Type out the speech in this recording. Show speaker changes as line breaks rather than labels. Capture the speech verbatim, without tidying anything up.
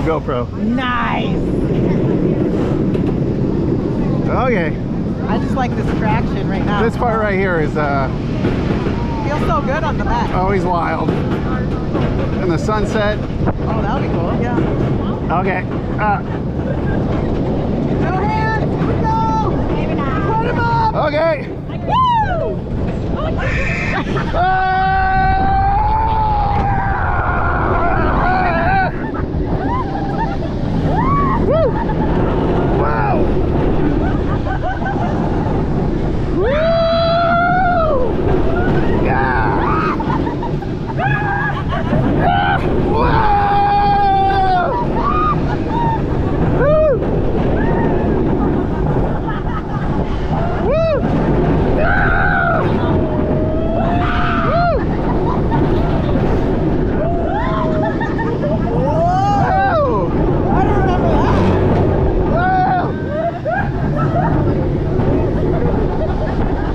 GoPro.
Nice.
Okay.
I just like this traction right now.
This part right here is uh,
feels so good on the back.
always wild. And the sunset.
Oh, that would be cool. Yeah.
Okay. Uh,
Go ahead. Here we go. Put him up.
okay.
Woo!
Wow! Woo! Yeah!